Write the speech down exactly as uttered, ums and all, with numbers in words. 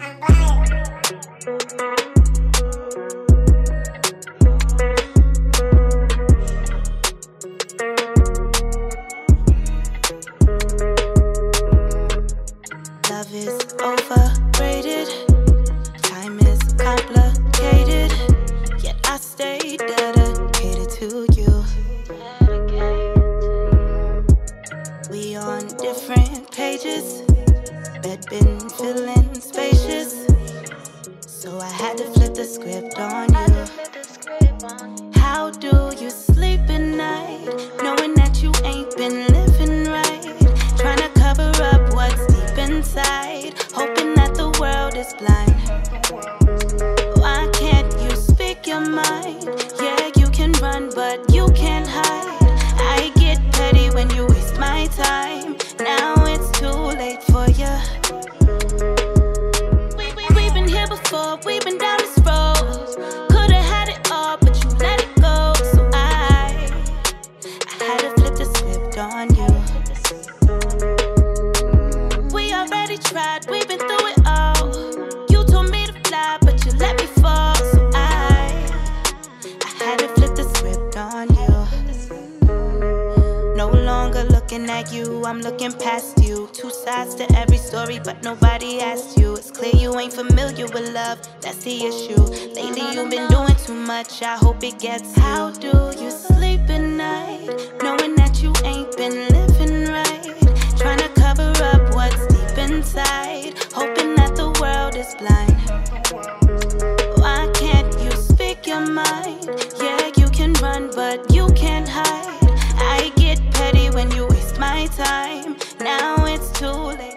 Love is overrated, time is complicated, yet I stay dedicated to you. We on different pages, bed been feeling spacious, so I had to flip the script on you. How do you sleep at night, knowing that you ain't been living right? Trying to cover up what's deep inside, hoping that the world is blind. Why can't you speak your mind? Yeah, you can run, but you can't hide. I get petty when you waste my time. Now it's too late for you. we, we, We've been here before, we've been down this road. Could've had it all, but you let it go. So I, I had to flip the script on you. We already tried, we've been through it all. You told me to fly, but you let me fall. So I, I had to flip the script on you. No longer looking at you, I'm looking past you. Two sides to every story, but nobody asked you. It's clear you ain't familiar with love, that's the issue. Lately you've been doing too much, I hope it gets you. How do you sleep at night, knowing that you ain't been living right? Trying to cover up what's deep inside, hoping that the world is blind. Why can't you speak your mind? Yeah, you can run, but you can't hide. I get petty when you waste my time. Now it's too late.